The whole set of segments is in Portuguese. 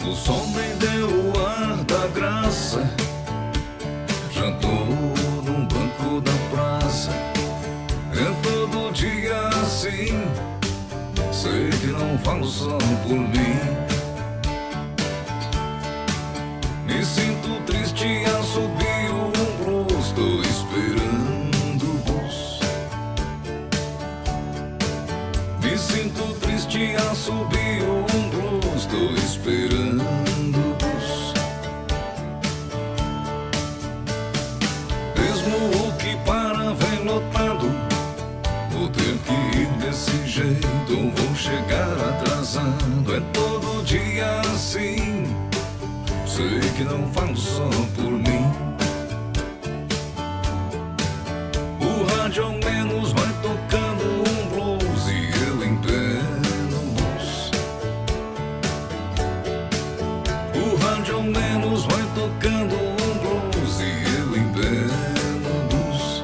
O sol me deu o ar da graça, jantou num banco da praça. É todo dia assim, sei que não falo só por mim. Me sinto triste, assobio um blues, estou esperando o bus. Me sinto triste, assobio um blues, estou esperando o bus. Mesmo o que para vem lotado, vou ter que ir desse jeito, vou chegar atrasado. É todo dia assim, sei que não falo só por mim. O rádio ao menos vai tocando um blues e eu entendo blues. O rádio ao menos vai tocando um blues e eu entendo blues.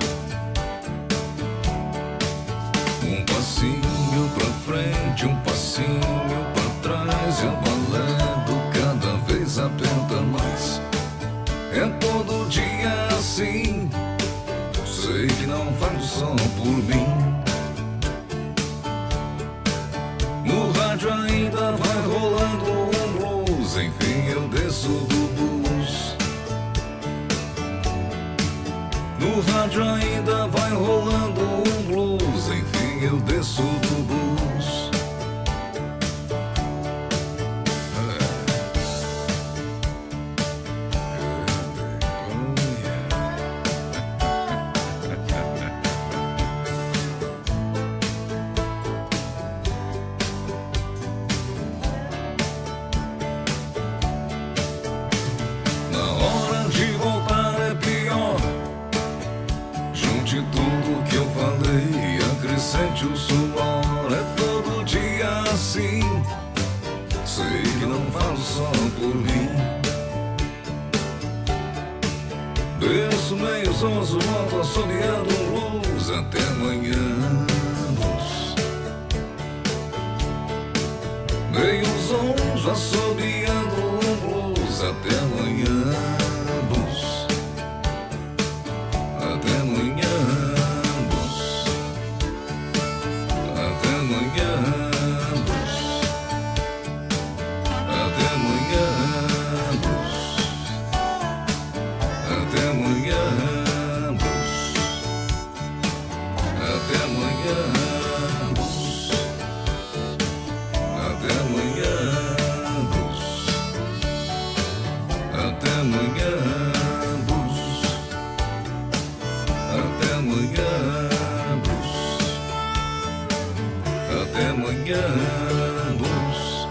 Um passinho pra frente, um passinho pra trás, e a balé do cada vez aperta mais. É todo dia assim, sei que não falo só por mim. No rádio ainda vai rolando um blues, enfim eu desço do bus. No rádio ainda vai rolando um blues, enfim eu desço do bus. Tudo que eu falei, acrescente o suor. É todo dia assim, sei que não falo só por mim. Desço meio sonso, volto assobiando um blues até amanhã. Blues. Meio sonso, assobiando um blues até amanhã. Blues. Até amanhã. Até amanhã, blues. Até amanhã, blues. Até amanhã, blues. Até amanhã, blues. Até amanhã, blues. Até amanhã, blues.